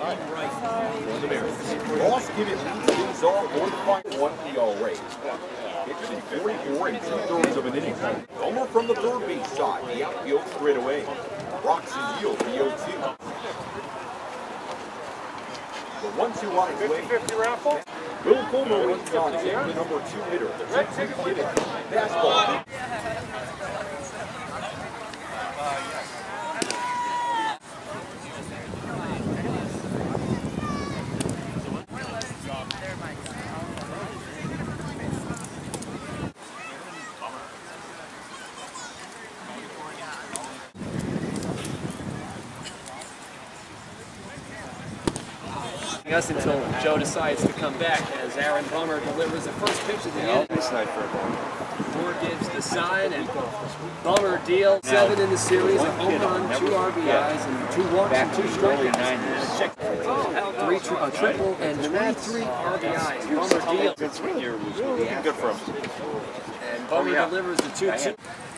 Ross Gibbons leads things off 1-1 ERA. Pitches in 44 and 2/3 of an inning. Homer from the third base side. The outfield straight away. Roxy yields the 0-2. The 1-2 line is late. 50-50 raffle. Will Fulmer waits on deck, the number 2 hitter. The 2-2 Gibbons. Fastball. Us until Joe decides to come back as Aaron Bummer delivers the first pitch of the inning. Nice night for a ball. Moore gives the sign and Bummer deals 7 in the series, a home run, 2 RBIs, and 2 walks and 2 strikeouts. A triple and 23 RBIs. Bummer deals. Good swing here. Good for him. And Bummer delivers the 2-2.